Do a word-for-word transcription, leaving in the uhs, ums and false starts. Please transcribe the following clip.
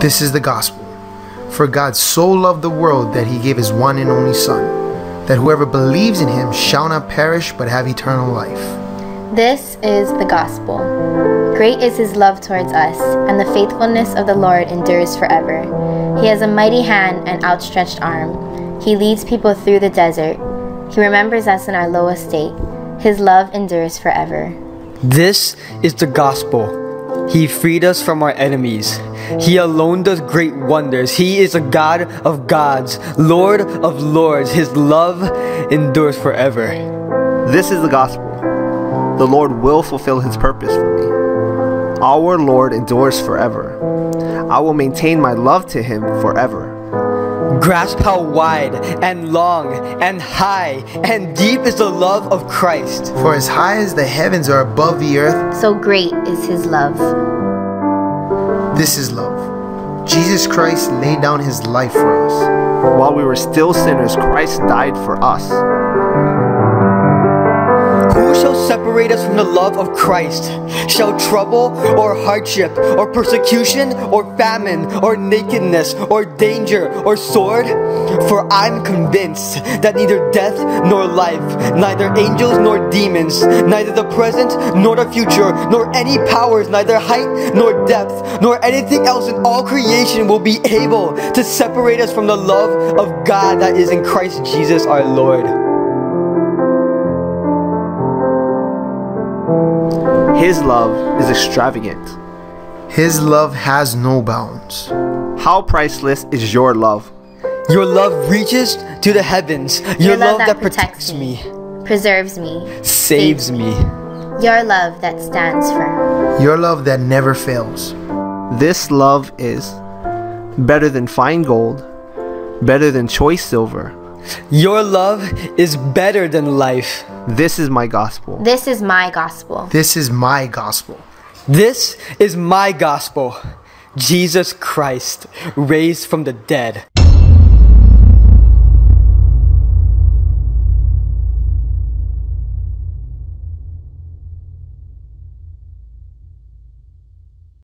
This is the gospel. For God so loved the world that he gave his one and only Son, that whoever believes in him shall not perish but have eternal life. This is the gospel. Great is his love towards us, and the faithfulness of the Lord endures forever. He has a mighty hand and outstretched arm. He leads people through the desert. He remembers us in our low estate. His love endures forever. This is the gospel. He freed us from our enemies. He alone does great wonders. He is a God of gods, Lord of lords. His love endures forever. This is the gospel. The Lord will fulfill his purpose for me. Our Lord endures forever. I will maintain my love to him forever. Grasp how wide and long and high and deep is the love of Christ. For as high as the heavens are above the earth, so great is his love. This is love. Jesus Christ laid down his life for us. While we were still sinners, Christ died for us. Who shall separate us from the love of Christ? Shall trouble or hardship or persecution or famine or nakedness or danger or sword? For I'm convinced that neither death nor life, neither angels nor demons, neither the present nor the future, nor any powers, neither height nor depth, nor anything else in all creation will be able to separate us from the love of God that is in Christ Jesus our Lord. His love is extravagant. His love has no bounds. How priceless is your love? Your love reaches to the heavens. Your, Your love, love that, that protects, protects me, preserves me, saves me. Your love that stands firm. Your love that never fails. This love is better than fine gold, better than choice silver. Your love is better than life. This is my gospel. This is my gospel. This is my gospel. This is my gospel. Jesus Christ, raised from the dead.